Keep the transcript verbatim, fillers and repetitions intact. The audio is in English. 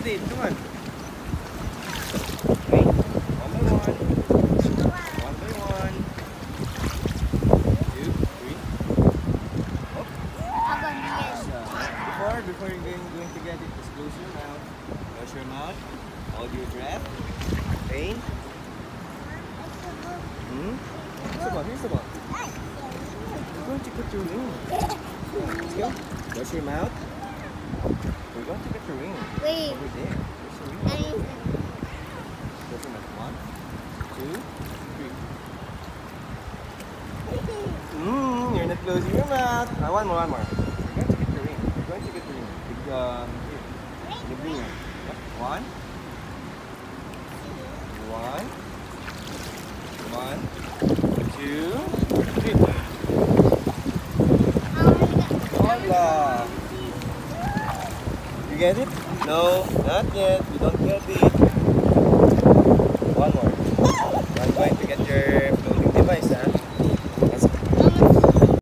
it. Come on. Okay. One by one. One by one. Two, three. Oh. Before, before you're going, going to get it, just close your mouth. Close your mouth. Hold your breath. Pain. Hmm? Here's the ball. Here's the ball. You're going to get your ring. Let's go. Close your mouth. We're going to get your ring. Wait. Over there. There's your ring. Close your mouth. One, two, three. Mmm, you're not closing your mouth. Uh, one more, one more. You're going to get your ring. You're going to get your ring. Big, um, here. The blue one. Yep. One. One. One. Two. Three. Hola. You get it? No, not yet. You don't get it.